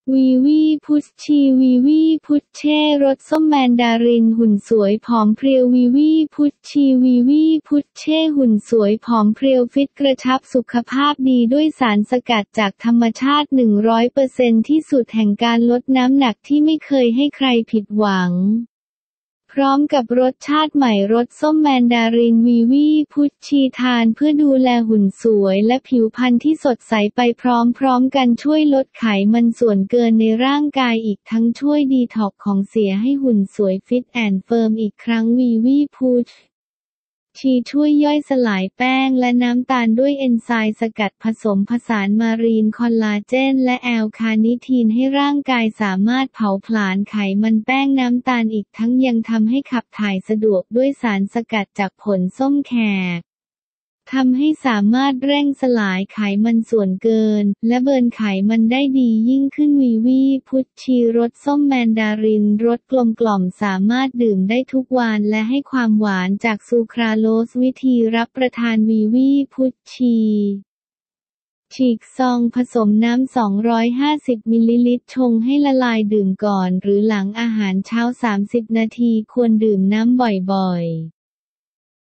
วีวีพุชชีวีวีพุชเช่รสส้มแมนดารินหุ่นสวยผอมเพรียววีวีพุชชีวีวีพุชเช่หุ่นสวยผอมเพรียวฟิตกระชับสุขภาพดีด้วยสารสกัดจากธรรมชาติ 100% ที่สุดแห่งการลดน้ำหนักที่ไม่เคยให้ใครผิดหวังพร้อมกับรสชาติใหม่รสส้มแมนดารินวีวีพุชชีทานเพื่อดูแลหุ่นสวยและผิวพรรณที่สดใสไปพร้อมๆกันช่วยลดไขมันส่วนเกินในร่างกายอีกทั้งช่วยดีท็อกซ์ของเสียให้หุ่นสวยฟิตแอนด์เฟิร์มอีกครั้งวีวีพุชชีช่วยย่อยสลายแป้งและน้ำตาลด้วยเอนไซม์สกัดผสมผสานมารีนคอลลาเจนและแอลคาเนิทีนให้ร่างกายสามารถเผาผลาญไขมันแป้งน้ำตาลอีกทั้งยังทำให้ขับถ่ายสะดวกด้วยสารสกัดจากผลส้มแขกทำให้สามารถเร่งสลายไขมันส่วนเกินและเบิร์นไขมันได้ดียิ่งขึ้นวีวีพุชชีรสส้มแมนดารินรสกลมกล่อมสามารถดื่มได้ทุกวันและให้ความหวานจากซูคราโลสวิธีรับประทานวีวีพุชชีฉีกซองผสมน้ำ250มิลลิลิตรชงให้ละลายดื่มก่อนหรือหลังอาหารเช้า30นาทีควรดื่มน้ำบ่อยๆ